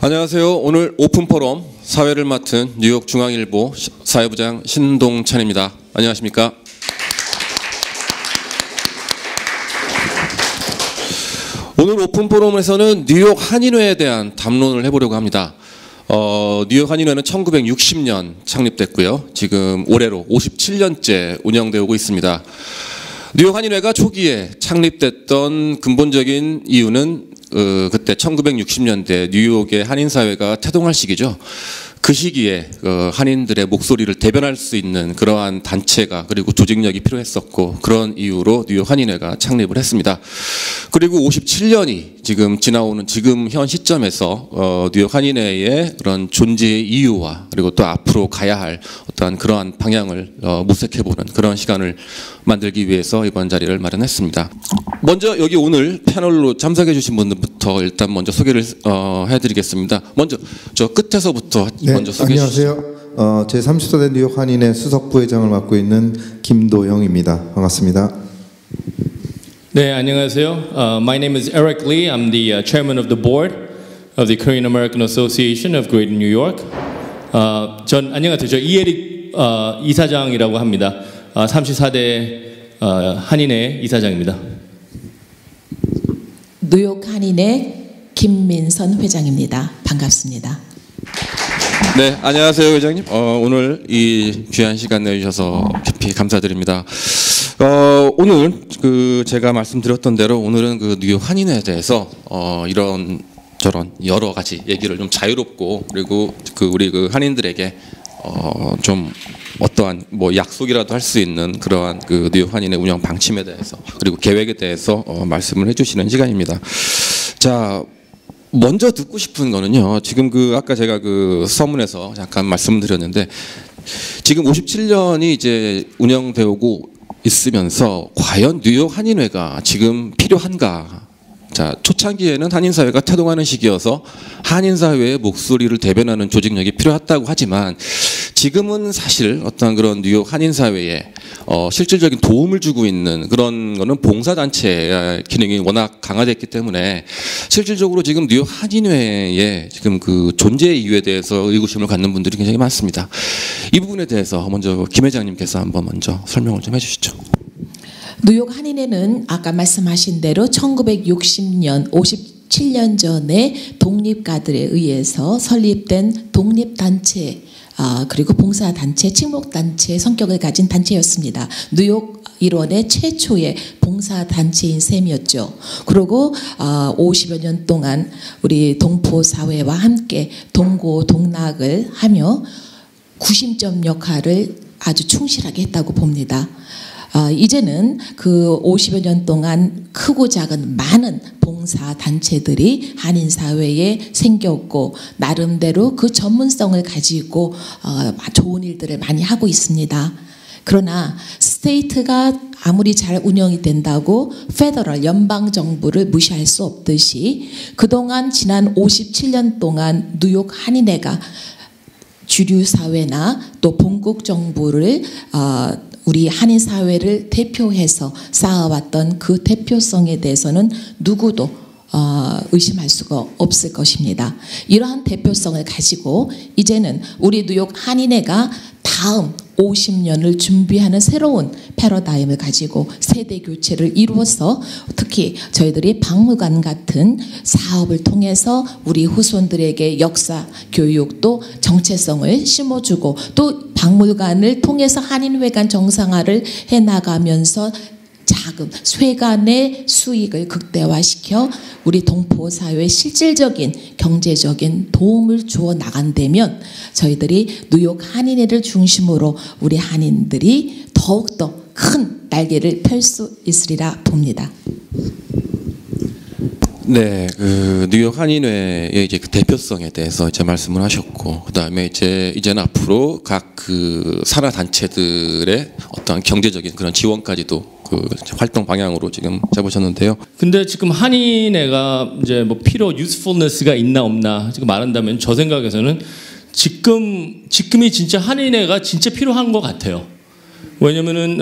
안녕하세요. 오늘 오픈 포럼 사회를 맡은 뉴욕 중앙일보 사회부장 신동찬입니다. 안녕하십니까? 오늘 오픈 포럼에서는 뉴욕 한인회에 대한 담론을 해보려고 합니다. 뉴욕 한인회는 1960년 창립됐고요. 지금 올해로 57년째 운영되어 오고 있습니다. 뉴욕 한인회가 초기에 창립됐던 근본적인 이유는 그때 1960년대 뉴욕의 한인사회가 태동할 시기죠. 그 시기에 한인들의 목소리를 대변할 수 있는 그러한 단체가 그리고 조직력이 필요했었고, 그런 이유로 뉴욕 한인회가 창립을 했습니다. 그리고 57년이 지금 지나오는 지금 현 시점에서 뉴욕 한인회의 그런 존재의 이유와 그리고 또 앞으로 가야 할 어떠한 그러한 방향을 모색해보는 그런 시간을 만들기 위해서 이번 자리를 마련했습니다. 먼저 여기 오늘 패널로 참석해 주신 분들부터 일단 먼저 소개를 해드리겠습니다. 먼저 저 끝에서부터 먼저 소개해 주시죠. 안녕하세요. 제30대 뉴욕 한인회 수석 부회장을 맡고 있는 김도영입니다. 반갑습니다. 네, 안녕하세요. My name is Eric Lee. I'm the chairman of the board of the Korean American Association of Greater New York. 안녕하세요. 저 이에릭 이사장이라고 합니다. 34대 한인회 이사장입니다. 뉴욕 한인회 김민선 회장입니다. 반갑습니다. 네, 안녕하세요, 회장님. 오늘 이 귀한 시간 내주셔서 깊이 감사드립니다. 오늘 제가 말씀드렸던 대로 오늘은 그 뉴욕 한인회에 대해서 이런 저런 여러 가지 얘기를 좀 자유롭고, 그리고 우리 한인들에게 좀 어떠한 뭐 약속이라도 할 수 있는 그러한 뉴욕 한인회 운영 방침에 대해서 그리고 계획에 대해서 말씀을 해주시는 시간입니다. 자, 먼저 듣고 싶은 거는요. 지금 아까 제가 서문에서 잠깐 말씀드렸는데, 지금 57년이 이제 운영되고 있으면서 과연 뉴욕 한인회가 지금 필요한가? 자, 초창기에는 한인사회가 태동하는 시기여서 한인사회의 목소리를 대변하는 조직력이 필요했다고 하지만, 지금은 사실 어떤 그런 뉴욕 한인사회에 실질적인 도움을 주고 있는 그런 거는 봉사단체의 기능이 워낙 강화됐기 때문에 실질적으로 지금 뉴욕 한인회의 지금 존재 이유에 대해서 의구심을 갖는 분들이 굉장히 많습니다. 이 부분에 대해서 먼저 김 회장님께서 한번 먼저 설명을 좀 해주시죠. 뉴욕 한인회는 아까 말씀하신 대로 1960년 57년 전에 독립가들에 의해서 설립된 독립단체, 그리고 봉사단체, 친목단체의 성격을 가진 단체였습니다. 뉴욕 일원의 최초의 봉사단체인 셈이었죠. 그리고 50여 년 동안 우리 동포사회와 함께 동고동락을 하며 구심점 역할을 아주 충실하게 했다고 봅니다. 이제는 50여 년 동안 크고 작은 많은 봉사단체들이 한인사회에 생겼고, 나름대로 그 전문성을 가지고 좋은 일들을 많이 하고 있습니다. 그러나 스테이트가 아무리 잘 운영이 된다고 페더럴 연방정부를 무시할 수 없듯이, 그동안 지난 57년 동안 뉴욕 한인회가 주류사회나 또 본국정부를 우리 한인사회를 대표해서 쌓아왔던 그 대표성에 대해서는 누구도 의심할 수가 없을 것입니다. 이러한 대표성을 가지고 이제는 우리 뉴욕 한인회가 다음 50년을 준비하는 새로운 패러다임을 가지고 세대 교체를 이루어서, 특히 저희들이 박물관 같은 사업을 통해서 우리 후손들에게 역사 교육도 정체성을 심어주고, 또 박물관을 통해서 한인회관 정상화를 해나가면서 자금, 쇠간의 수익을 극대화시켜 우리 동포사회에 실질적인 경제적인 도움을 주어 나간다면, 저희들이 뉴욕 한인회를 중심으로 우리 한인들이 더욱더 큰 날개를 펼 수 있으리라 봅니다. 네, 뉴욕 한인회의 이제 대표성에 대해서 이제 말씀을 하셨고, 그다음에 이제는 앞으로 각 산하 단체들의 어떤 경제적인 그런 지원까지도 활동 방향으로 지금 잡으셨는데요. 근데 지금 한인회가 이제 뭐 필요 유스풀니스가 있나 없나 지금 말한다면, 저 생각에서는 지금이 진짜 한인회가 진짜 필요한 것 같아요. 왜냐면은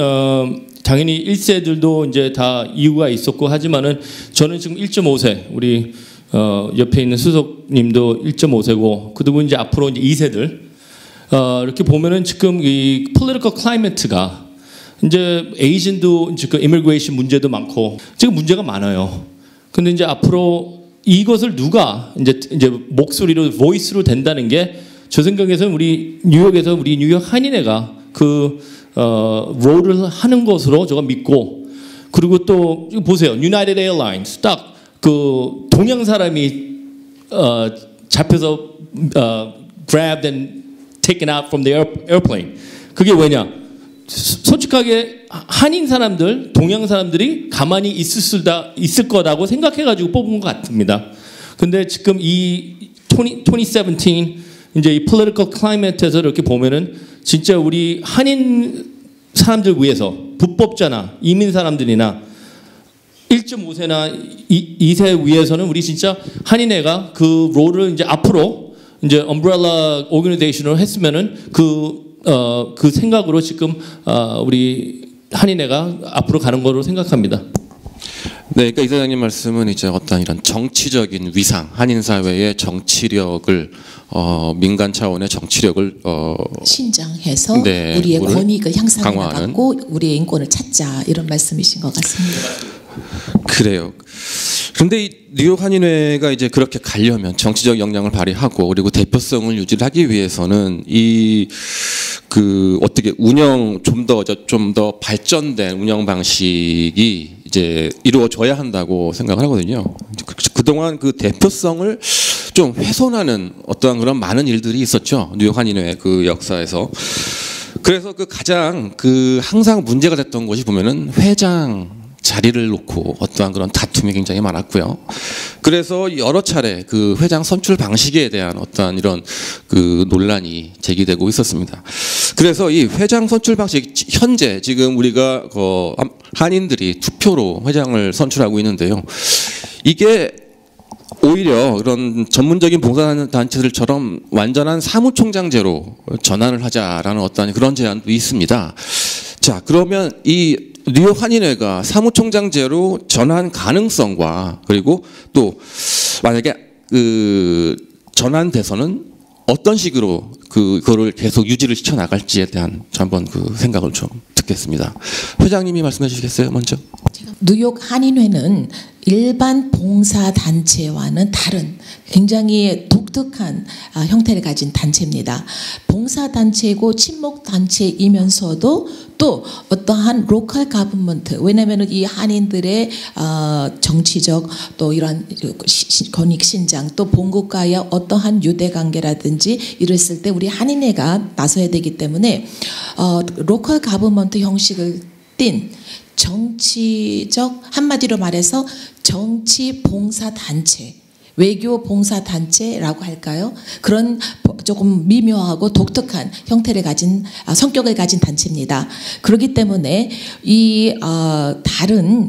당연히 1세들도 이제 다 이유가 있었고 하지만은, 저는 지금 1.5세 우리 옆에 있는 수석님도 1.5세고 그리고 이제 앞으로 이제 2세들 이렇게 보면은 지금 이 political climate가 이제 에이전도 지금 immigration 문제도 많고 지금 문제가 많아요. 근데 이제 앞으로 이것을 누가 이제 목소리로 voice로 된다는 게 저 생각에서는 우리 뉴욕에서 우리 뉴욕 한인회가 그 롤을 하는 것으로 제가 믿고 그리고 또 보세요. United Airlines 딱 그 동양 사람이 잡혀서 grabbed and taken out from the airplane. 그게 왜냐? 솔직하게 한인 사람들, 동양 사람들이 가만히 있을 거라고 생각해가지고 뽑은 것 같습니다. 근데 지금 이 2017 이제 이 political climate에서 이렇게 보면은 진짜 우리 한인 사람들 위해서 불법자나 이민 사람들이나 1.5세나 2세 위해서는 우리 진짜 한인회가 그 롤을 이제 앞으로 이제 umbrella organization으로 했으면은 그 생각으로 지금 우리 한인회가 앞으로 가는 거로 생각합니다. 네, 그러니까 이사장님 말씀은 이제 어떤 이런 정치적인 위상, 한인 사회의 정치력을 민간 차원의 정치력을 신장해서 네, 우리의 권익을 향상해 강화하는. 나가고 우리의 인권을 찾자 이런 말씀이신 것 같습니다. 그래요. 그런데 이 뉴욕 한인회가 이제 그렇게 가려면 정치적 역량을 발휘하고 그리고 대표성을 유지하기 위해서는 어떻게 운영 좀 더 발전된 운영 방식이 이제 이루어져야 한다고 생각을 하거든요. 그동안 그 대표성을 좀 훼손하는 어떠한 그런 많은 일들이 있었죠. 뉴욕 한인회 그 역사에서. 그래서 가장 항상 문제가 됐던 것이 보면은 회장 자리를 놓고 어떠한 그런 다툼이 굉장히 많았고요. 그래서 여러 차례 그 회장 선출 방식에 대한 어떠한 이런 논란이 제기되고 있었습니다. 그래서 이 회장 선출 방식 현재 지금 우리가 한인들이 투표로 회장을 선출하고 있는데요. 이게 오히려 그런 전문적인 봉사단체들처럼 완전한 사무총장제로 전환을 하자라는 어떤 그런 제안도 있습니다. 자, 그러면 이 뉴욕 한인회가 사무총장제로 전환 가능성과 그리고 또 만약에 전환돼서는 어떤 식으로 그거를 계속 유지를 시켜 나갈지에 대한 한번 생각을 좀 듣겠습니다. 회장님이 말씀해 주시겠어요, 먼저? 뉴욕 한인회는 일반 봉사단체와는 다른 굉장히 독특한 형태를 가진 단체입니다. 봉사단체고 친목단체이면서도 또 어떠한 로컬 가버먼트, 왜냐하면 이 한인들의 정치적 또 이런 권익신장 또 본국과의 어떠한 유대관계라든지 이랬을 때 우리 한인회가 나서야 되기 때문에 로컬 가버먼트 형식을 띤 정치적 한마디로 말해서 정치 봉사단체, 외교 봉사단체라고 할까요? 그런 조금 미묘하고 독특한 형태를 가진 성격을 가진 단체입니다. 그렇기 때문에 이 다른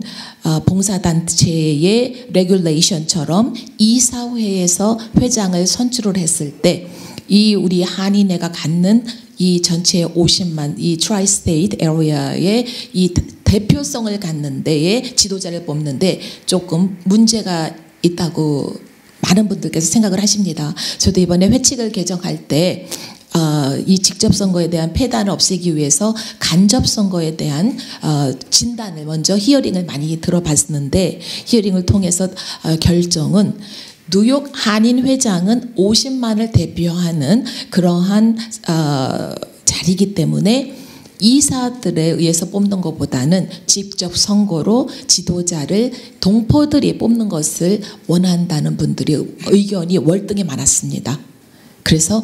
봉사단체의 레귤레이션처럼 이사회에서 회장을 선출을 했을 때 이 우리 한인회가 갖는 이 전체 50만 이 트라이스테이트 에리어의 이 대표성을 갖는 데에 지도자를 뽑는데 조금 문제가 있다고 많은 분들께서 생각을 하십니다. 저도 이번에 회칙을 개정할 때 이 직접 선거에 대한 폐단을 없애기 위해서 간접 선거에 대한 진단을 먼저 히어링을 많이 들어봤는데 히어링을 통해서 결정은 뉴욕 한인 회장은 50만을 대표하는 그러한 자리이기 때문에 이사들에 의해서 뽑는 것보다는 직접 선거로 지도자를 동포들이 뽑는 것을 원한다는 분들이 의견이 월등히 많았습니다. 그래서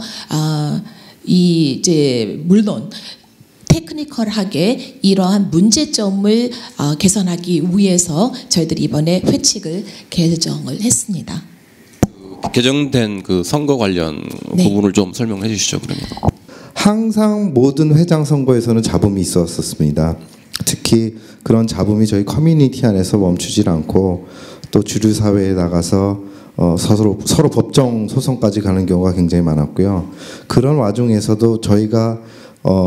이제 물론 테크니컬하게 이러한 문제점을 개선하기 위해서 저희들이 이번에 회칙을 개정을 했습니다. 개정된 선거 관련 네. 부분을 좀 설명해 주시죠, 그러면. 항상 모든 회장 선거에서는 잡음이 있었습니다. 특히 그런 잡음이 저희 커뮤니티 안에서 멈추질 않고 또 주류 사회에 나가서 서로 법정 소송까지 가는 경우가 굉장히 많았고요. 그런 와중에서도 저희가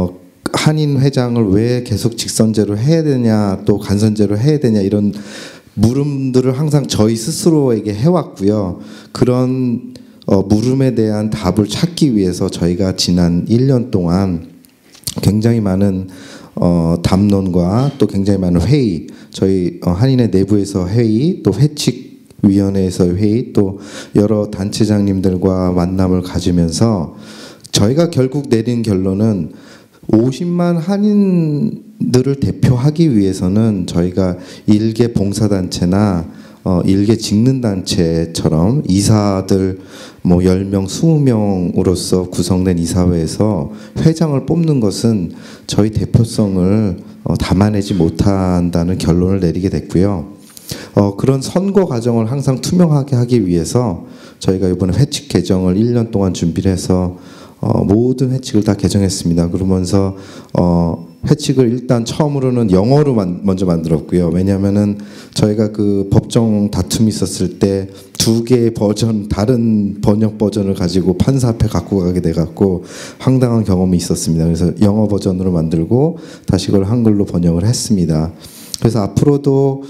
한인 회장을 왜 계속 직선제로 해야 되냐 또 간선제로 해야 되냐 이런 물음들을 항상 저희 스스로에게 해왔고요. 그런 물음에 대한 답을 찾기 위해서 저희가 지난 1년 동안 굉장히 많은 담론과 또 굉장히 많은 회의, 저희 한인회 내부에서 회의, 또 회칙위원회에서 회의, 또 여러 단체장님들과 만남을 가지면서 저희가 결국 내린 결론은 50만 한인들을 대표하기 위해서는 저희가 일개 봉사단체나 일개 직능단체처럼 이사들 뭐 10명, 20명으로서 구성된 이사회에서 회장을 뽑는 것은 저희 대표성을 담아내지 못한다는 결론을 내리게 됐고요. 그런 선거 과정을 항상 투명하게 하기 위해서 저희가 이번에 회칙 개정을 1년 동안 준비를 해서 모든 회칙을 다 개정했습니다. 그러면서 회칙을 일단 처음으로는 영어로 먼저 만들었고요. 왜냐하면은 저희가 그 법정 다툼이 있었을 때 두 개의 버전, 다른 번역 버전을 가지고 판사 앞에 갖고 가게 돼갖고 황당한 경험이 있었습니다. 그래서 영어 버전으로 만들고 다시 그걸 한글로 번역을 했습니다. 그래서 앞으로도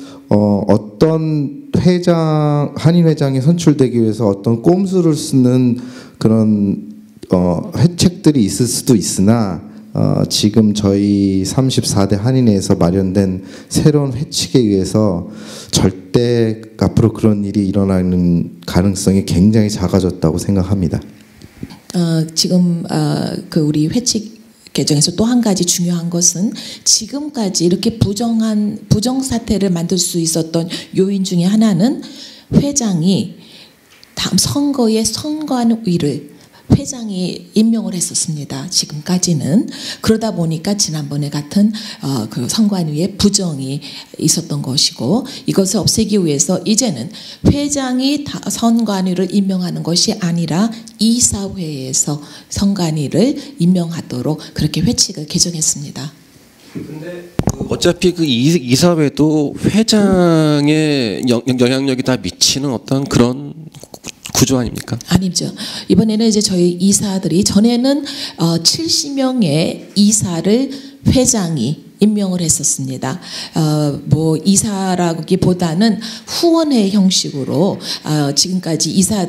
어떤 한인 회장이 선출되기 위해서 어떤 꼼수를 쓰는 그런 혜택들이 있을 수도 있으나 지금 저희 34대 한인회에서 마련된 새로운 회칙에 의해서 절대 앞으로 그런 일이 일어나는 가능성이 굉장히 작아졌다고 생각합니다. 지금 그 우리 회칙 개정에서 또 한 가지 중요한 것은 지금까지 이렇게 부정 사태를 만들 수 있었던 요인 중에 하나는 회장이 다음 선거에 선관위를 회장이 임명을 했었습니다. 지금까지는. 그러다 보니까 지난번에 같은 그 선관위의 부정이 있었던 것이고, 이것을 없애기 위해서 이제는 회장이 선관위를 임명하는 것이 아니라 이사회에서 선관위를 임명하도록 그렇게 회칙을 개정했습니다. 근데 어차피 그 이사회도 회장의 영향력이 다 미치는 어떤 그런 구조 아닙니까? 아니죠. 이번에는 이제 저희 이사들이 전에는 70명의 이사를 회장이 임명을 했었습니다. 뭐 이사라기보다는 후원회 형식으로 지금까지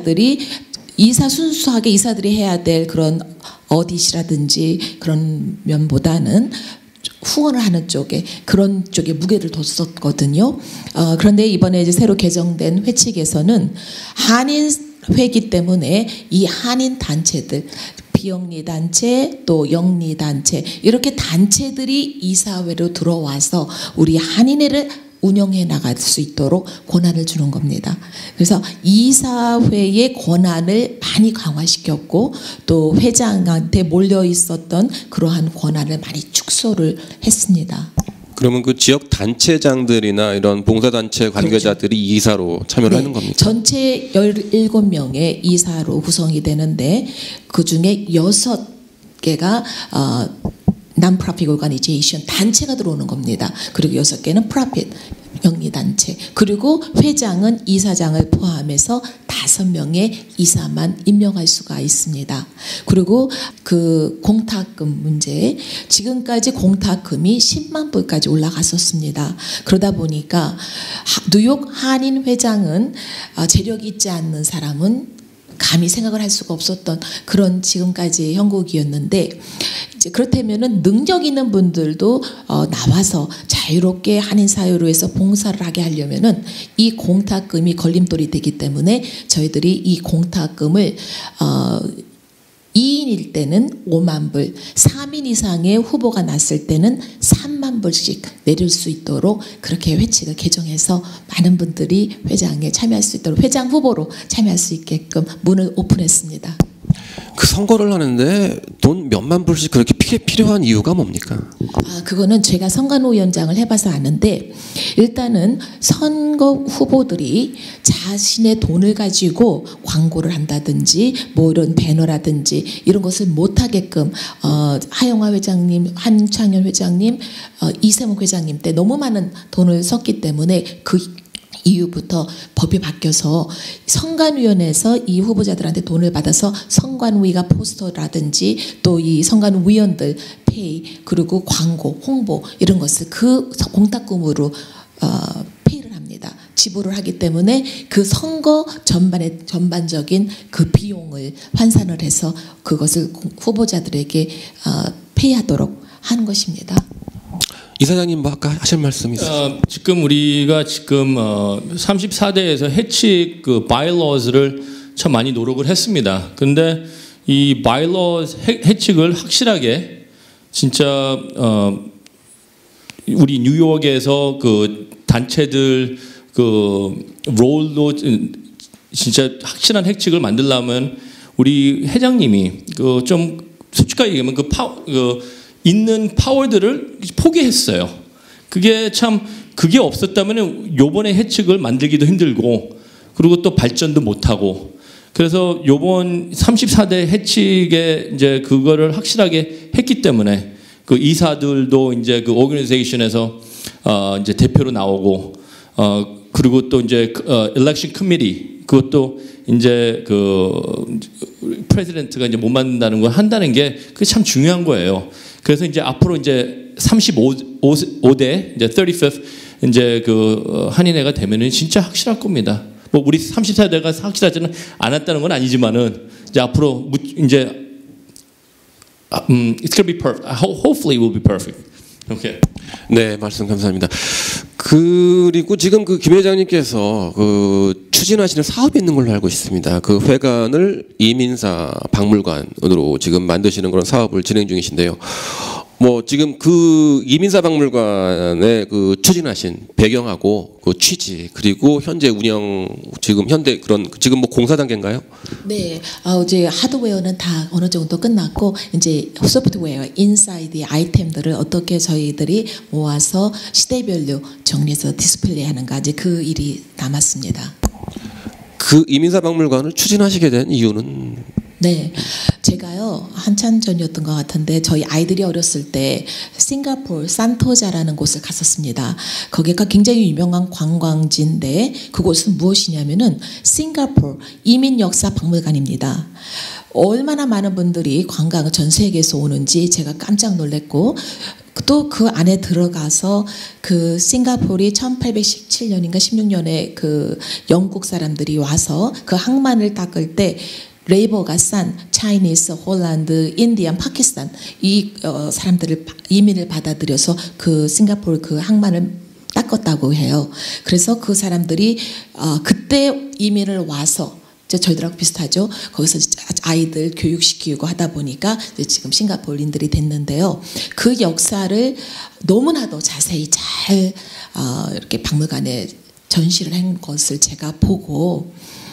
순수하게 이사들이 해야 될 그런 어디시라든지 그런 면보다는 후원을 하는 쪽에 그런 쪽에 무게를 뒀었거든요. 그런데 이번에 이제 새로 개정된 회칙에서는 한인회이기 때문에 이 한인 단체들, 비영리 단체 또 영리 단체 이렇게 단체들이 이사회로 들어와서 우리 한인회를 운영해 나갈 수 있도록 권한을 주는 겁니다. 그래서 이사회의 권한을 많이 강화시켰고 또 회장한테 몰려 있었던 그러한 권한을 많이 축소를 했습니다. 그러면 그 지역 단체장들이나 이런 봉사단체 관계자들이 그렇죠. 이사로 참여를 하는 겁니까? 전체 17명의 이사로 구성이 되는데 그중에 6개가 non-profit organization 단체가 들어오는 겁니다. 그리고 6개는 profit 영리단체, 그리고 회장은 이사장을 포함해서 5명의 이사만 임명할 수가 있습니다. 그리고 그 공탁금 문제, 지금까지 공탁금이 10만 불까지 올라갔었습니다. 그러다 보니까 뉴욕 한인 회장은 재력이 있지 않는 사람은 감히 생각을 할 수가 없었던 그런 지금까지의 형국이었는데, 이제 그렇다면은 능력 있는 분들도 나와서 자유롭게 한인 사회로해서 봉사를 하게 하려면은 이 공탁금이 걸림돌이 되기 때문에 저희들이 이 공탁금을 2인일 때는 5만 불, 3인 이상의 후보가 났을 때는 3만 불씩 내릴 수 있도록 그렇게 회칙을 개정해서 많은 분들이 회장에 참여할 수 있도록, 회장 후보로 참여할 수 있게끔 문을 오픈했습니다. 그 선거를 하는데 돈 몇만 불씩 그렇게 필요한 이유가 뭡니까? 그거는 제가 선관위원장을 해봐서 아는데, 일단은 선거 후보들이 자신의 돈을 가지고 광고를 한다든지 뭐 이런 배너라든지 이런 것을 못하게끔 하영화 회장님, 한창현 회장님, 이세목 회장님 때 너무 많은 돈을 썼기 때문에 그 이후부터 법이 바뀌어서 선관위원회에서 이 후보자들한테 돈을 받아서 선관위가 포스터라든지 또 이 선관위원들 페이, 그리고 광고, 홍보 이런 것을 그 공탁금으로 페이를 합니다. 지불을 하기 때문에 그 선거 전반적인 그 비용을 환산을 해서 그것을 후보자들에게 페이하도록 하는 것입니다. 이사장님 뭐 아까 하실 말씀 있으세요? 지금 우리가 지금 34대에서 해칙 그 바이러스를 참 많이 노력을 했습니다. 근데 이 바이러스 해칙을 확실하게 진짜 우리 뉴욕에서 그 단체들 그 롤로 진짜 확실한 해칙을 만들려면 우리 회장님이 그 좀 솔직하게 얘기하면 그 있는 파워들을 포기했어요. 그게 없었다면 요번에 해측을 만들기도 힘들고 그리고 또 발전도 못하고 그래서 요번 34대 해측에 이제 그거를 확실하게 했기 때문에 그 이사들도 이제 그 오거니제이션에서 이제 대표로 나오고 그리고 또 이제 election committee 그것도 이제 그 프레지던트가 이제 못 만든다는 거 한다는 게 그게 참 중요한 거예요. 그래서 이제 앞으로 이제 35대 이제 35th 이제 그 한인회가 되면은 진짜 확실할 겁니다. 뭐 우리 34대가 확실하지는 않았다는 건 아니지만은 이제 앞으로 이제 it's gonna be perfect. Hopefully, it will be perfect. Okay. 네, 말씀 감사합니다. 그리고 지금 그 김 회장님께서 그 추진하시는 사업이 있는 걸로 알고 있습니다. 그 회관을 이민사 박물관으로 지금 만드시는 그런 사업을 진행 중이신데요. 뭐 지금 그 이민사 박물관에 그 추진하신 배경하고 그 취지 그리고 현재 운영 지금 현대 그런 지금 뭐 공사 단계인가요? 네, 이제 하드웨어는 다 어느 정도 끝났고 이제 소프트웨어 인사이드 아이템들을 어떻게 저희들이 모아서 시대별로 정리해서 디스플레이하는가 이제 그 일이 남았습니다. 그 이민사 박물관을 추진하시게 된 이유는? 네, 제가요 한참 전이었던 것 같은데 저희 아이들이 어렸을 때 싱가포르 산토자라는 곳을 갔었습니다. 거기가 굉장히 유명한 관광지인데 그곳은 무엇이냐면은 싱가포르 이민 역사 박물관입니다. 얼마나 많은 분들이 관광을 전 세계에서 오는지 제가 깜짝 놀랐고 또 그 안에 들어가서 그 싱가포르이 1817년인가 16년에 그 영국 사람들이 와서 그 항만을 닦을 때 레이버가 싼 차이니스, 홀란드, 인디안, 파키스탄 이 사람들을 이민을 받아들여서 그 싱가포르 그 항만을 닦았다고 해요. 그래서 그 사람들이 그때 이민을 와서 저희들하고 비슷하죠. 거기서 아이들 교육시키고 하다 보니까 지금 싱가포르인들이 됐는데요. 그 역사를 너무나도 자세히 잘 이렇게 박물관에 전시를 한 것을 제가 보고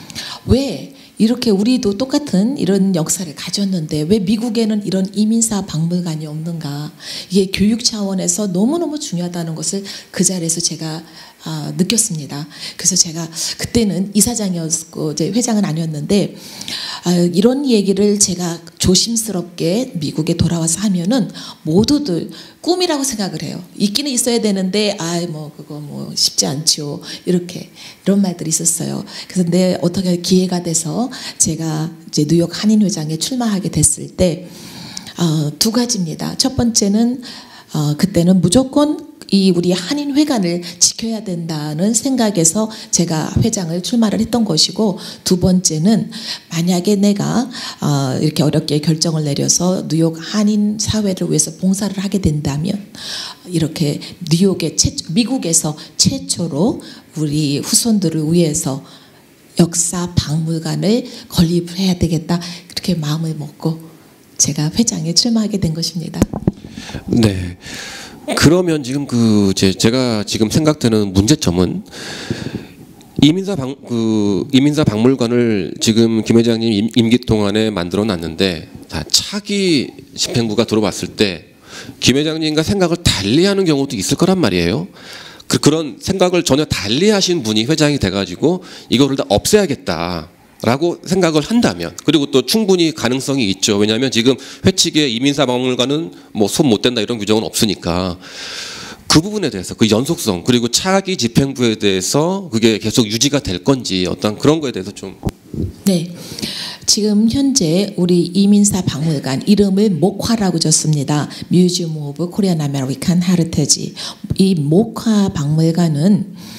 왜 이렇게 우리도 똑같은 이런 역사를 가졌는데 왜 미국에는 이런 이민사 박물관이 없는가? 이게 교육 차원에서 너무너무 중요하다는 것을 그 자리에서 제가 느꼈습니다. 그래서 제가 그때는 이사장이었고 이제 회장은 아니었는데 이런 얘기를 제가 조심스럽게 미국에 돌아와서 하면은 모두들 꿈이라고 생각을 해요. 있기는 있어야 되는데 그거 뭐 쉽지 않죠. 이런 말들이 있었어요. 그래서 어떻게 기회가 돼서 제가 이제 뉴욕 한인회장에 출마하게 됐을 때 두 가지입니다. 첫 번째는 그때는 무조건 이 우리 한인회관을 지켜야 된다는 생각에서 제가 회장을 출마를 했던 것이고 두 번째는 만약에 내가 이렇게 어렵게 결정을 내려서 뉴욕 한인 사회를 위해서 봉사를 하게 된다면 이렇게 뉴욕의 미국에서 최초로 우리 후손들을 위해서 역사 박물관을 건립해야 되겠다 그렇게 마음을 먹고 제가 회장에 출마하게 된 것입니다. 네. 그러면 지금 제가 지금 생각되는 문제점은 이민사 박물관을 지금 김 회장님 임기 동안에 만들어 놨는데 다 차기 집행부가 들어왔을 때 김 회장님과 생각을 달리하는 경우도 있을 거란 말이에요. 그런 생각을 전혀 달리하신 분이 회장이 돼가지고 이거를 다 없애야겠다라고 생각을 한다면 그리고 또 충분히 가능성이 있죠. 왜냐하면 지금 회칙의 이민사 박물관은 뭐 손 못 댄다 이런 규정은 없으니까 그 부분에 대해서 그 연속성 그리고 차기 집행부에 대해서 그게 계속 유지가 될 건지 어떤 그런 거에 대해서 좀. 네. 지금 현재 우리 이민사 박물관 이름을 목화라고 줬습니다. Museum of Korean American Heritage. 이 목화 박물관은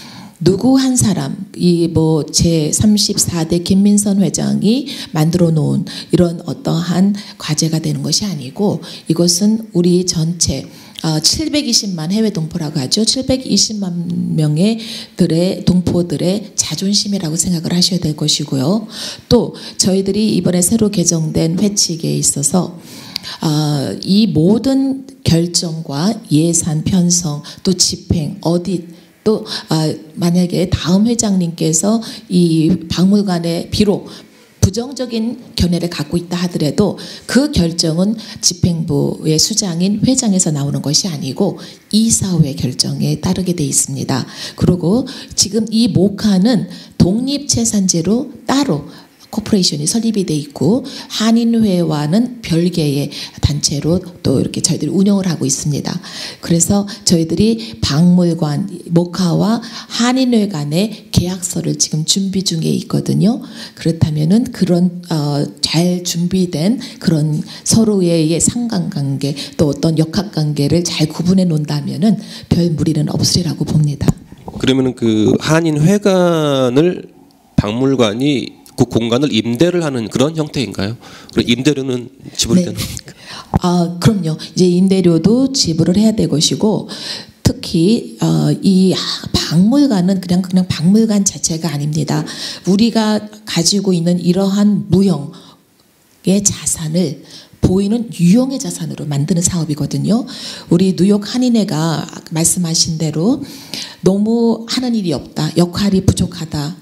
누구 한 사람 이 뭐 제 34대 김민선 회장이 만들어 놓은 이런 어떠한 과제가 되는 것이 아니고 이것은 우리 전체 720만 해외 동포라고 하죠. 720만 명의 동포들의 자존심이라고 생각을 하셔야 될 것이고요. 또 저희들이 이번에 새로 개정된 회칙에 있어서 이 모든 결정과 예산 편성 또 집행 어디 또 만약에 다음 회장님께서 이 박물관에 비록 부정적인 견해를 갖고 있다 하더라도 그 결정은 집행부의 수장인 회장에서 나오는 것이 아니고 이사회 결정에 따르게 돼 있습니다. 그리고 지금 이 목화는 독립재산제로 따로 코퍼레이션이 설립이 돼 있고 한인회와는 별개의 단체로 또 이렇게 저희들이 운영을 하고 있습니다. 그래서 저희들이 박물관, 목화와 한인회 간의 계약서를 지금 준비 중에 있거든요. 그렇다면은 그런 잘 준비된 그런 서로의 상관관계 또 어떤 역학관계를 잘 구분해 놓는다면은 별 무리는 없으리라고 봅니다. 그러면은 그 한인회관을 박물관이 그 공간을 임대를 하는 그런 형태인가요? 그럼 임대료는 지불되는 겁니까? 그럼요. 이제 임대료도 지불을 해야 될 것이고 특히 이 박물관은 그냥 박물관 자체가 아닙니다. 우리가 가지고 있는 이러한 무형의 자산을 보이는 유형의 자산으로 만드는 사업이거든요. 우리 뉴욕 한인회가 말씀하신 대로 너무 하는 일이 없다. 역할이 부족하다.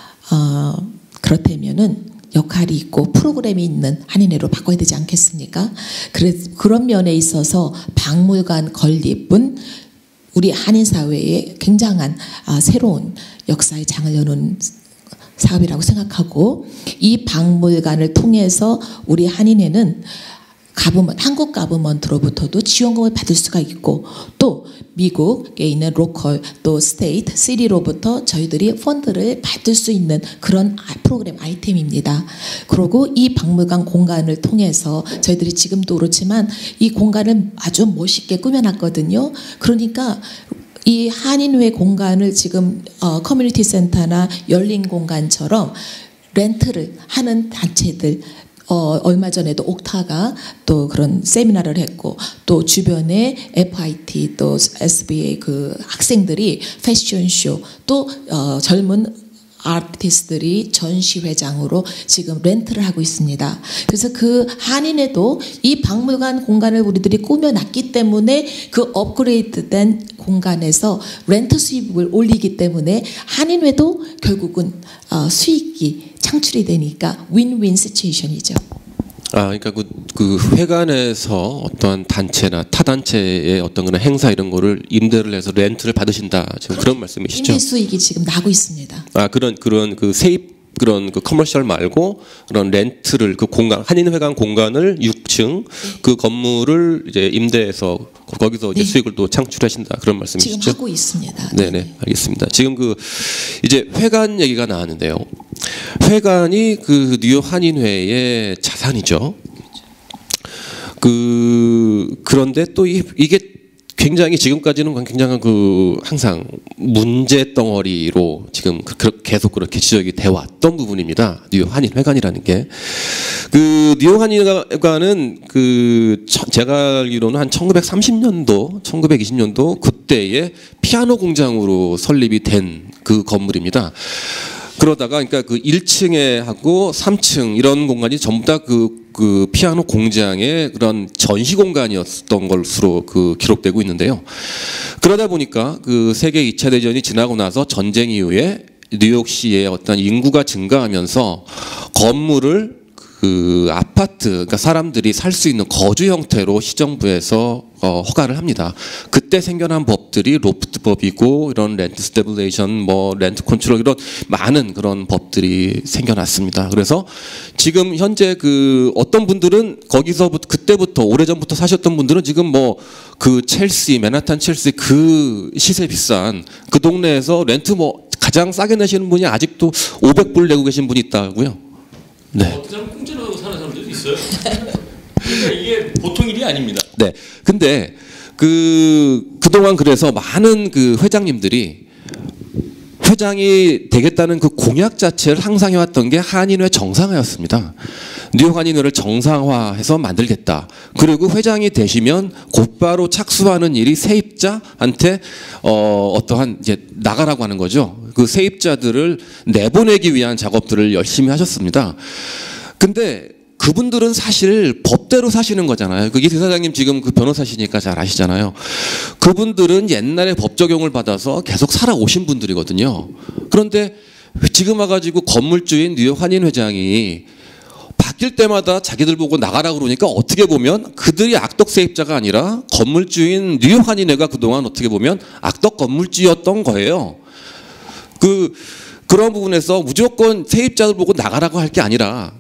그렇다면은 역할이 있고 프로그램이 있는 한인회로 바꿔야 되지 않겠습니까? 그런 면에 있어서 박물관 건립은 우리 한인 사회에 굉장한 새로운 역사의 장을 여는 사업이라고 생각하고 이 박물관을 통해서 우리 한인회는 한국 가버먼트로부터도 지원금을 받을 수가 있고 또 미국에 있는 로컬 또 스테이트, 시리로부터 저희들이 펀드를 받을 수 있는 그런 프로그램 아이템입니다. 그리고 이 박물관 공간을 통해서 저희들이 지금도 그렇지만 이 공간을 아주 멋있게 꾸며놨거든요. 그러니까 이 한인회 공간을 지금 커뮤니티 센터나 열린 공간처럼 렌트를 하는 단체들 얼마 전에도 옥타가 또 그런 세미나를 했고 또 주변에 FIT 또 SBA 그 학생들이 패션쇼 또 젊은 아티스트들이 전시회장으로 지금 렌트를 하고 있습니다. 그래서 그 한인회도 이 박물관 공간을 우리들이 꾸며놨기 때문에 그 업그레이드된 공간에서 렌트 수입을 올리기 때문에 한인회도 결국은 수익이 창출이 되니까 윈윈 시츄에이션이죠. 그러니까 그 회관에서 어떠한 단체나 타 단체의 어떤 그런 행사 이런 거를 임대를 해서 렌트를 받으신다. 지금 그런 말씀이시죠? 임대 수익이 지금 나고 있습니다. 그런 그 세입 그런 그 커머셜 말고 그런 렌트를 그 공간 한인회관 공간을 6층 그 건물을 이제 임대해서 거기서 이제 수익을 또 창출하신다 그런 말씀이시죠? 지금 하고 있습니다. 네네 알겠습니다. 지금 그 이제 회관 얘기가 나왔는데요. 회관이 그 뉴욕 한인회의 자산이죠. 그런데 또 이게 굉장히 지금까지는 굉장한 항상 문제 덩어리로 지금 계속 그렇게 지적이 돼 왔던 부분입니다. 뉴욕 한인회관이라는 게. 뉴욕 한인회관은 제가 알기로는 한 1930년도, 1920년도 그때의 피아노 공장으로 설립이 된 그 건물입니다. 그러다가 그러니까 1층에 하고 3층 이런 공간이 전부 다 그 피아노 공장의 그런 전시 공간이었던 것으로 기록되고 있는데요. 그러다 보니까 세계 2차 대전이 지나고 나서 전쟁 이후에 뉴욕시의 어떤 인구가 증가하면서 건물을 아파트, 그러니까 사람들이 살 수 있는 거주 형태로 시정부에서 허가를 합니다. 그때 생겨난 법들이 로프트법이고 이런 렌트 스태블레이션, 렌트 컨트롤 이런 많은 그런 법들이 생겨났습니다. 그래서 지금 현재 어떤 분들은 거기서부터 그때부터 오래전부터 사셨던 분들은 지금 첼시, 맨하탄 첼시 시세 비싼 그 동네에서 렌트 가장 싸게 내시는 분이 아직도 500불 내고 계신 분이 있다고요. 네. 어떤 사람 공짜로 사는 사람들도 있어요. 그러니까 이게 보통 일이 아닙니다. 네. 근데 그동안 그래서 많은 회장님들이 회장이 되겠다는 그 공약 자체를 항상 해왔던 게 한인회 정상화였습니다. 뉴욕 한인회를 정상화해서 만들겠다. 그리고 회장이 되시면 곧바로 착수하는 일이 세입자한테 어떠한 이제 나가라고 하는 거죠. 그 세입자들을 내보내기 위한 작업들을 열심히 하셨습니다. 근데 그분들은 사실 법대로 사시는 거잖아요. 그게 대사장님 지금 그 변호사시니까 잘 아시잖아요. 그분들은 옛날에 법 적용을 받아서 계속 살아오신 분들이거든요. 그런데 지금 와가지고 건물주인 뉴욕 한인 회장이 바뀔 때마다 자기들 보고 나가라고 그러니까 어떻게 보면 그들이 악덕 세입자가 아니라 건물주인 뉴욕 한인회가 그동안 어떻게 보면 악덕 건물주였던 거예요. 그런 부분에서 무조건 세입자들 보고 나가라고 할 게 아니라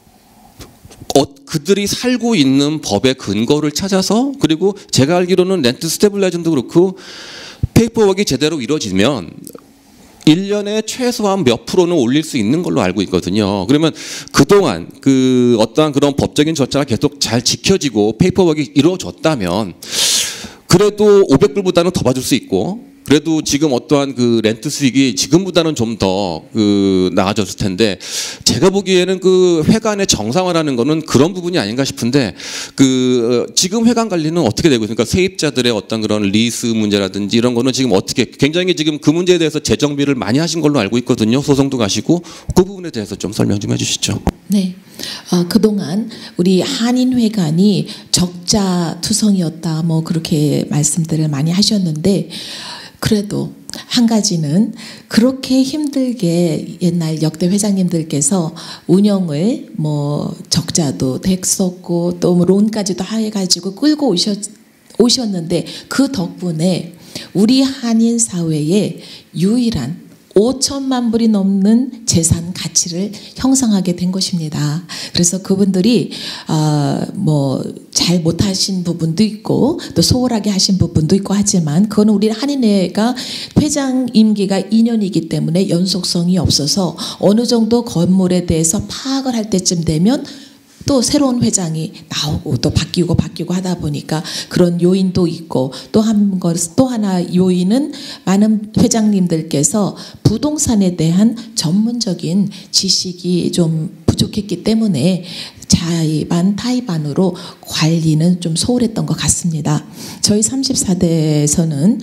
그들이 살고 있는 법의 근거를 찾아서, 그리고 제가 알기로는 렌트 스테빌라이징도 그렇고 페이퍼워크가 제대로 이루어지면 1년에 최소한 몇 프로는 올릴 수 있는 걸로 알고 있거든요. 그러면 그동안 그 어떠한 그런 법적인 절차가 계속 잘 지켜지고 페이퍼워크가 이루어졌다면 그래도 500불보다는 더 받을 수 있고, 그래도 지금 어떠한 그 렌트 수익이 지금보다는 좀 더 나아졌을 텐데, 제가 보기에는 그 회관의 정상화라는 거는 그런 부분이 아닌가 싶은데, 지금 회관 관리는 어떻게 되고 있습니까? 세입자들의 어떤 그런 리스 문제라든지 이런 거는 지금 어떻게, 굉장히 지금 그 문제에 대해서 재정비를 많이 하신 걸로 알고 있거든요. 소송도 가시고, 그 부분에 대해서 좀 설명 좀 해주시죠. 네, 그동안 우리 한인회관이 적자투성이었다, 뭐 그렇게 말씀들을 많이 하셨는데, 그래도 한 가지는 그렇게 힘들게 옛날 역대 회장님들께서 운영을 뭐 적자도 됐었고 또 뭐 론까지도 해가지고 끌고 오셨는데, 그 덕분에 우리 한인 사회에 유일한 5천만 불이 넘는 재산 가치를 형성하게 된 것입니다. 그래서 그분들이 뭐 잘 못하신 부분도 있고 또 소홀하게 하신 부분도 있고 하지만, 그건 우리 한인회가 회장 임기가 2년이기 때문에 연속성이 없어서 어느 정도 건물에 대해서 파악을 할 때쯤 되면 또 새로운 회장이 나오고 또 바뀌고 하다 보니까 그런 요인도 있고, 또 하나 요인은 많은 회장님들께서 부동산에 대한 전문적인 지식이 좀 부족했기 때문에 타이반으로 관리는 좀 소홀했던 것 같습니다. 저희 34대에서는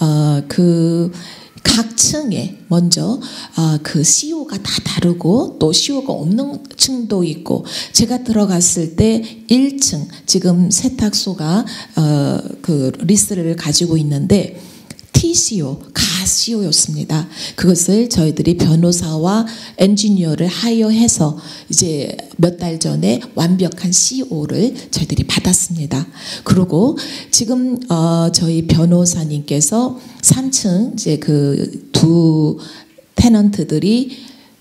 각 층에 먼저 그 CEO가 다 다르고 또 CEO가 없는 층도 있고, 제가 들어갔을 때 1층 지금 세탁소가 그 리스를 가지고 있는데 TCO, CEO였습니다. 그것을 저희들이 변호사와 엔지니어를 하여해서 이제 몇 달 전에 완벽한 CEO를 저희들이 받았습니다. 그리고 지금 저희 변호사님께서 3층 이제 그 두 테넌트들이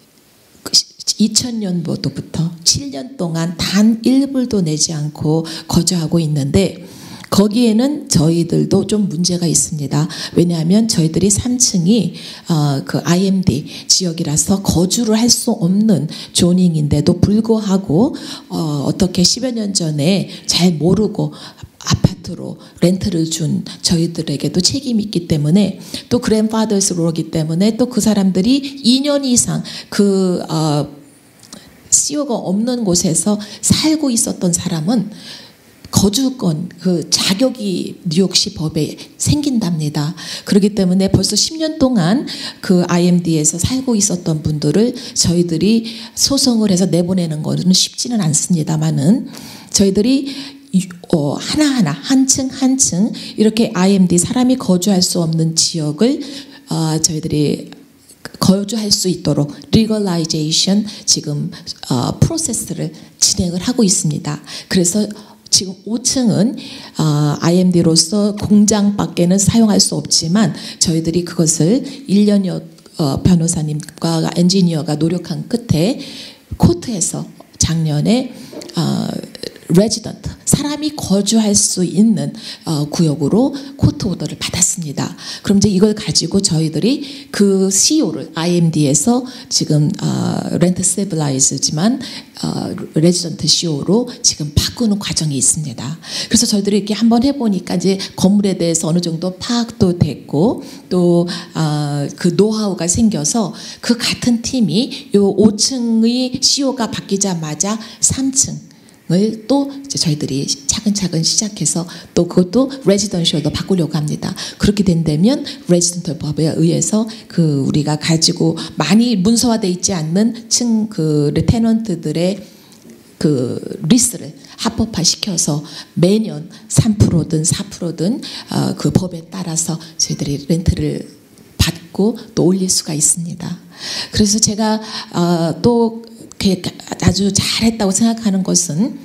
2000년도부터 7년 동안 단 1불도 내지 않고 거주하고 있는데, 거기에는 저희들도 좀 문제가 있습니다. 왜냐하면 저희들이 3층이 그 IMD 지역이라서 거주를 할 수 없는 조닝인데도 불구하고 어떻게 10여 년 전에 잘 모르고 아파트로 렌트를 준 저희들에게도 책임이 있기 때문에, 또 그랜파더스로기 때문에 또 그 사람들이 2년 이상 그 CEO가 없는 곳에서 살고 있었던 사람은 거주권 그 자격이 뉴욕시 법에 생긴답니다. 그렇기 때문에 벌써 10년 동안 그 IMD에서 살고 있었던 분들을 저희들이 소송을 해서 내보내는 것은 쉽지는 않습니다만은, 저희들이 하나하나 한 층 한 층 이렇게 IMD 사람이 거주할 수 없는 지역을 저희들이 거주할 수 있도록 리걸라이제이션 지금 프로세스를 진행을 하고 있습니다. 그래서 지금 5층은 IMD로서 공장밖에는 사용할 수 없지만, 저희들이 그것을 1년여 변호사님과 엔지니어가 노력한 끝에 코트에서 작년에 레지던트, 사람이 거주할 수 있는 구역으로 코트 오더를 받았습니다. 그럼 이제 이걸 가지고 저희들이 그 CO를 IMD에서 지금 렌트 스테빌라이즈지만 레지던트 CO로 지금 바꾸는 과정이 있습니다. 그래서 저희들이 이렇게 한번 해보니까 이제 건물에 대해서 어느 정도 파악도 됐고 또 그 노하우가 생겨서 그 같은 팀이 요 5층의 CO가 바뀌자마자 3층을 또 이제 저희들이 차근차근 시작해서 또 그것도 레지던셜로 바꾸려고 합니다. 그렇게 된다면 레지던셜 법에 의해서 그 우리가 가지고 많이 문서화돼 있지 않는 층 그 테넌트들의 그 리스를 합법화 시켜서 매년 3%든 4%든 그 법에 따라서 저희들이 렌트를 받고 또 올릴 수가 있습니다. 그래서 제가 또 아주 잘했다고 생각하는 것은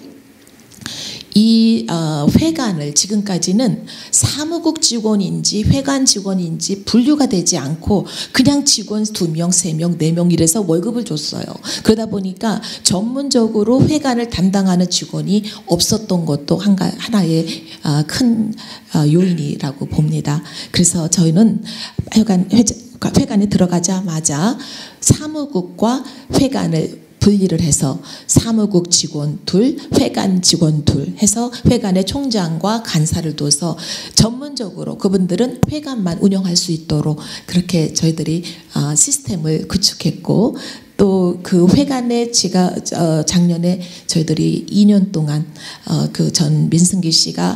이 회관을 지금까지는 사무국 직원인지 회관 직원인지 분류가 되지 않고 그냥 직원 2명, 3명, 4명 이래서 월급을 줬어요. 그러다 보니까 전문적으로 회관을 담당하는 직원이 없었던 것도 하나의 큰 요인이라고 봅니다. 그래서 저희는 회관에 들어가자마자 사무국과 회관을 분리를 해서 사무국 직원 둘, 회관 직원 둘 해서 회관의 총장과 간사를 둬서 전문적으로 그분들은 회관만 운영할 수 있도록 그렇게 저희들이 시스템을 구축했고 또 그 회관에 제가 작년에 저희들이 2년 동안 그 전 민승기 씨가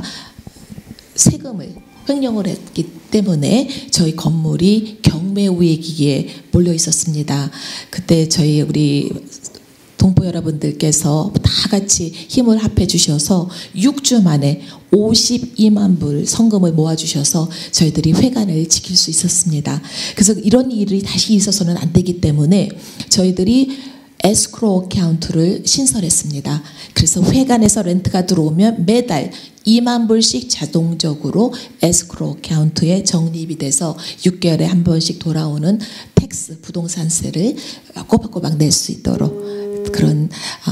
세금을 횡령을 했기 때문에 저희 건물이 경매 위기에 몰려 있었습니다. 그때 저희 우리 동포 여러분들께서 다 같이 힘을 합해 주셔서 6주 만에 52만 불 성금을 모아주셔서 저희들이 회관을 지킬 수 있었습니다. 그래서 이런 일이 다시 있어서는 안 되기 때문에 저희들이 에스크로우 어카운트를 신설했습니다. 그래서 회관에서 렌트가 들어오면 매달 2만 불씩 자동적으로 에스크로우 어카운트에 적립이 돼서 6개월에 한 번씩 돌아오는 텍스 부동산세를 꼬박꼬박 낼 수 있도록 그런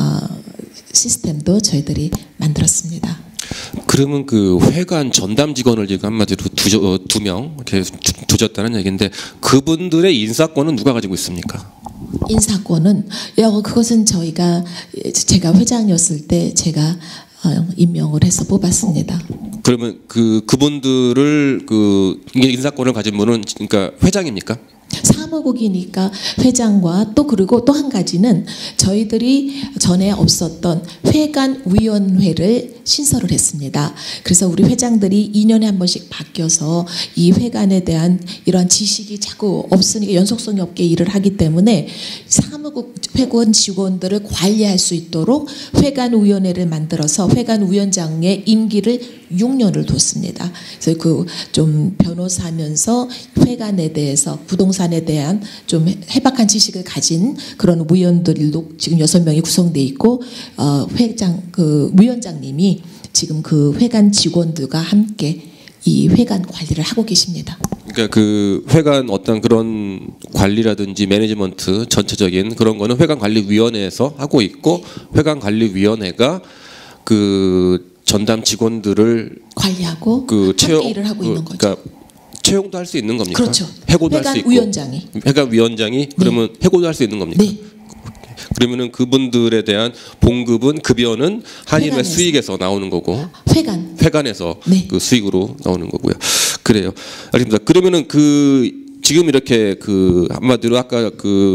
시스템도 저희들이 만들었습니다. 그러면 그 회관 전담 직원을 지금 한마디로 2명 이렇게 두셨다는 얘기인데 그분들의 인사권은 누가 가지고 있습니까? 인사권은 그것은 제가 회장이었을 때 제가 임명을 해서 뽑았습니다. 그러면 그분들을 인사권을 가진 분은 그러니까 회장입니까? 사무국이니까 회장과 또 그리고 또 한 가지는 저희들이 전에 없었던 회관위원회를 신설을 했습니다. 그래서 우리 회장들이 2년에 한 번씩 바뀌어서 이 회관에 대한 이런 지식이 자꾸 없으니까 연속성이 없게 일을 하기 때문에 사무국 회관 직원들을 관리할 수 있도록 회관위원회를 만들어서 회관위원장의 임기를 6년을 뒀습니다. 그래서 그 좀 변호사면서 회관에 대해서 부동산에 대한 좀 해박한 지식을 가진 그런 위원들도 지금 6명이 구성돼 있고 위원장님이 지금 그 회관 직원들과 함께 이 회관 관리를 하고 계십니다. 그러니까 그 회관 어떤 그런 관리라든지 매니지먼트 전체적인 그런 거는 회관관리위원회에서 하고 있고 회관관리위원회가 그 전담 직원들을 관리하고 함께 일을 하고 있는 거죠. 그러니까 채용도 할 수 있는 겁니까? 그렇죠. 해고도 할 수 있고. 회관위원장이 그러면 해고도 할 수 있는 겁니까? 네. 그러면은 그분들에 대한 봉급은 급여는 한일회 수익에서 나오는 거고 회관에서 네. 그 수익으로 나오는 거고요. 그래요. 알겠습니다. 그러면은 지금 이렇게 한마디로 아까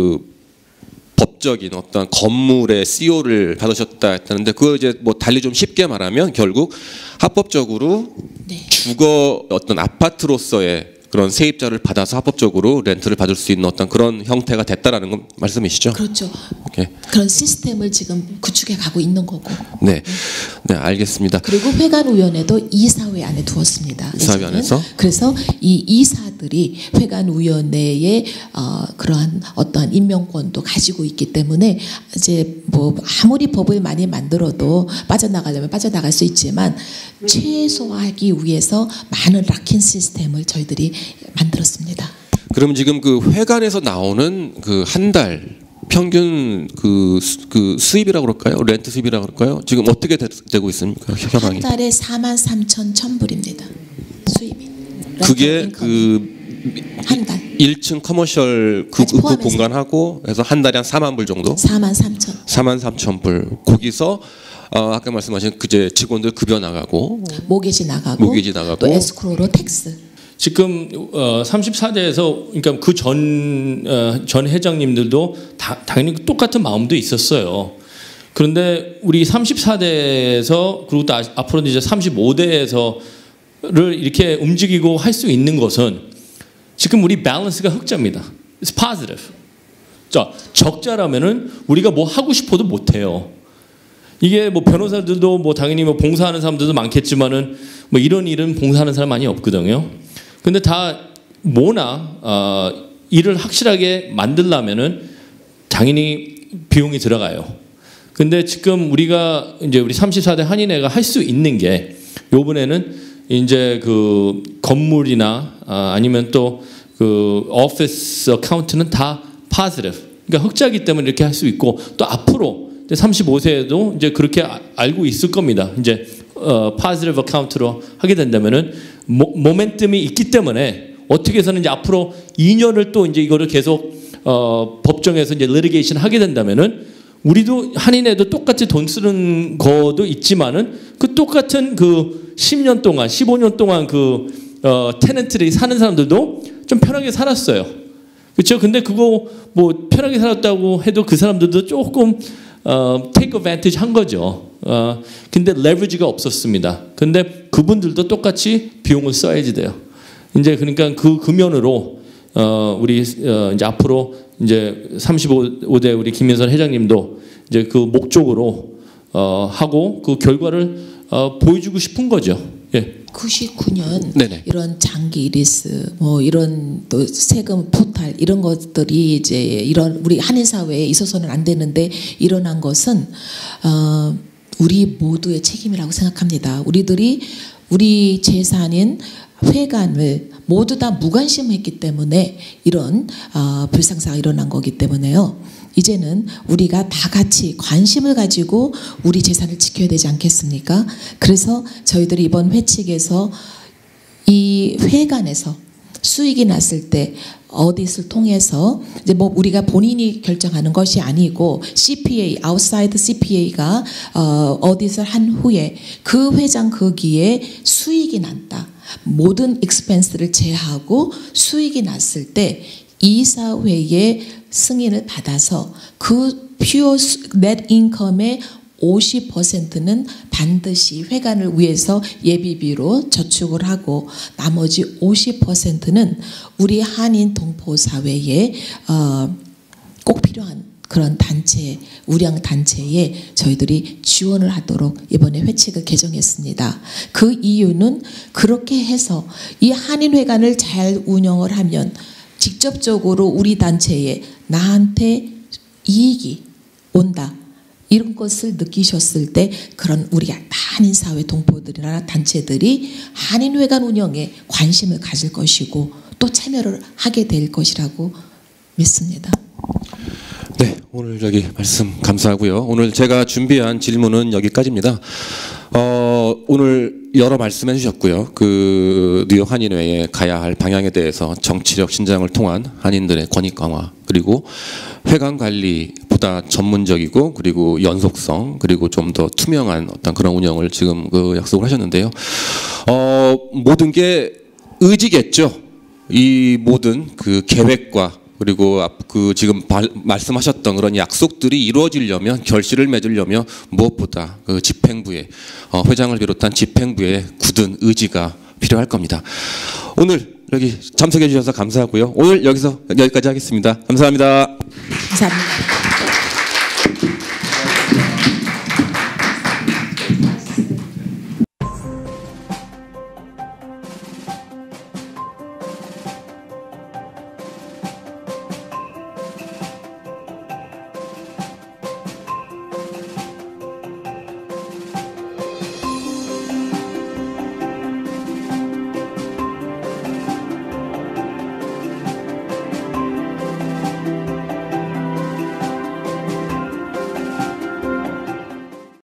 법적인 어떤 건물의 CO를 받으셨다 했다는데 그거 이제 뭐 달리 좀 쉽게 말하면 결국 합법적으로 네. 주거 어떤 아파트로서의 그런 세입자를 받아서 합법적으로 렌트를 받을 수 있는 어떤 그런 형태가 됐다라는 건 말씀이시죠? 그렇죠. 오케이. 그런 시스템을 지금 구축해 가고 있는 거고. 네, 알겠습니다. 그리고 회관위원회도 이사회 안에 두었습니다. 이사회 안에서? 그래서 이 이사들이 회관위원회의 그러한 어떠한 임명권도 가지고 있기 때문에 이제 뭐 아무리 법을 많이 만들어도 빠져나가려면 빠져나갈 수 있지만 최소화하기 위해서 많은 락인 시스템을 저희들이 만들었습니다. 그럼 지금 그 회관에서 나오는 그 한 달 평균 그 수입이라고 그럴까요? 렌트 수입이라고 그럴까요? 지금 어떻게 되고 있습니까? 협약이. 한 달에 43,100불입니다. 수입이. 그게 그 한 달. 1층 커머셜 그 포함해서. 공간하고 해서 한 달에 한 4만 불 정도? 43,000. 43,000불. 거기서 아까 말씀하신 그제 직원들 급여 나가고 모기지 나가고 또 에스크로로 텍스. 지금 34대에서 그러니까 그 전 회장님들도 당연히 똑같은 마음도 있었어요. 그런데 우리 34대에서 그리고 또 앞으로 이제 35대에서를 이렇게 움직이고 할 수 있는 것은 지금 우리 밸런스가 흑자입니다. It's positive. 자, 적자라면은 우리가 뭐 하고 싶어도 못 해요. 이게 뭐 변호사들도 뭐 당연히 뭐 봉사하는 사람들도 많겠지만은 뭐 이런 일은 봉사하는 사람 많이 없거든요. 근데 다 뭐나 일을 확실하게 만들려면은 당연히 비용이 들어가요. 근데 지금 우리가 이제 우리 34대 한인회가 할 수 있는 게 요번에는 이제 그 건물이나 아니면 또 그 오피스 어카운트는 다 positive. 그러니까 흑자기 때문에 이렇게 할 수 있고 또 앞으로 35세에도 이제 그렇게 알고 있을 겁니다. 이제 positive 어카운트로 하게 된다면은 모멘텀이 있기 때문에 어떻게 해서는 이제 앞으로 2년을 또 이제 이거를 계속 법정에서 이제 리티게이션 하게 된다면은 우리도 한인회도 똑같이 돈 쓰는 거도 있지만은 그 똑같은 그 10년 동안 15년 동안 그 테넌트들이 사는 사람들도 좀 편하게 살았어요. 그렇죠? 근데 그거 뭐 편하게 살았다고 해도 그 사람들도 조금 take advantage 한 거죠. 근데 레버리지가 없었습니다. 근데 그분들도 똑같이 비용을 써야지 돼요. 이제 그러니까 그 면으로 우리 이제 앞으로 이제 35대 우리 김민선 회장님도 이제 그 목적으로 하고 그 결과를 보여주고 싶은 거죠. 예. 99년 네네. 이런 장기 리스 뭐 이런 또 세금 포탈 이런 것들이 이제 이런 우리 한인 사회에 있어서는 안 되는데 일어난 것은 우리 모두의 책임이라고 생각합니다. 우리들이 우리 재산인 회관을 모두 다 무관심했기 때문에 이런 불상사가 일어난 거기 때문에요. 이제는 우리가 다 같이 관심을 가지고 우리 재산을 지켜야 되지 않겠습니까? 그래서 저희들이 이번 회칙에서 이 회관에서 수익이 났을 때 어디를 통해서 이제 뭐 우리가 본인이 결정하는 것이 아니고 CPA, 아웃사이드 CPA가 어디를 한 후에 그 회장 거기에 수익이 났다. 모든 익스펜스를 제하고 수익이 났을 때 이사회의 승인을 받아서 그 퓨어 넷 인컴의 50%는 반드시 회관을 위해서 예비비로 저축을 하고 나머지 50%는 우리 한인 동포사회에 꼭 필요한 그런 단체, 우량 단체에 저희들이 지원을 하도록 이번에 회칙을 개정했습니다. 그 이유는 그렇게 해서 이 한인회관을 잘 운영을 하면 직접적으로 우리 단체에 나한테 이익이 온다. 이런 것을 느끼셨을 때 그런 우리 한인사회 동포들이나 단체들이 한인회관 운영에 관심을 가질 것이고 또 참여를 하게 될 것이라고 믿습니다. 네, 오늘 여기 말씀 감사하고요. 오늘 제가 준비한 질문은 여기까지입니다. 오늘 여러 말씀해 주셨고요. 그 뉴욕 한인회에 가야 할 방향에 대해서 정치력 신장을 통한 한인들의 권익 강화 그리고 회관 관리보다 전문적이고 그리고 연속성 그리고 좀 더 투명한 어떤 그런 운영을 지금 그 약속을 하셨는데요. 모든 게 의지겠죠. 이 모든 그 계획과 그리고 그 지금 말씀하셨던 그런 약속들이 이루어지려면 결실을 맺으려면 무엇보다 그 집행부의 회장을 비롯한 집행부의 굳은 의지가 필요할 겁니다. 오늘 여기 참석해 주셔서 감사하고요. 오늘 여기까지 하겠습니다. 감사합니다. 감사합니다.